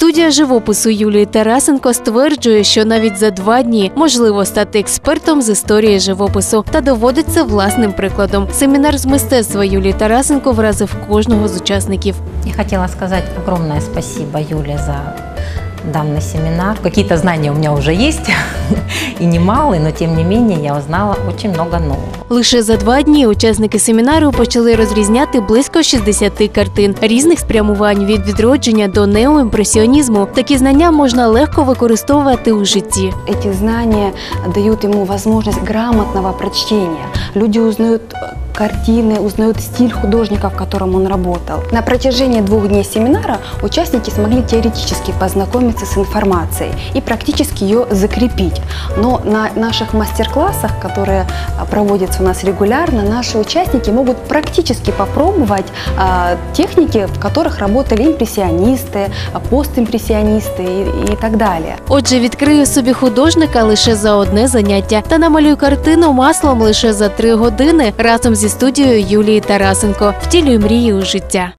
Студія живопису Юлії Тарасенко стверджує, що навіть за 2 дні можливо стати експертом з історії живопису та доводить це власним прикладом. Семінар з мистецтва Юлії Тарасенко вразив кожного з учасників. Я хотела сказать огромное спасибо Юле за данный семинар. Какие-то знания у меня уже есть, и немалые, но тем не менее я узнала очень много нового. Лише за 2 дні учасники семінару почали розрізняти близько 60 картин різних спрямувань від відродження до неоімпресіонізму. Такі знання можна легко використовувати у житті. Эти знания дают ему возможность грамотного прочтения. Люди узнают картины, узнают стиль художника, в котором он работал. На протяжении 2 дней семинара участники смогли теоретически познакомиться с информацией и практически ее закрепить. Но на наших мастер-классах, которые проводятся у нас регулярно, наши участники могут практически попробовать техники, в которых работали импрессионисты, постимпрессионисты и так далее. Отже, відкрию собі художника лише за одне заняття та намалюю картину маслом лише за 3 години разом зі студією Юлії Тарасенко. Втілюю мрії у життя.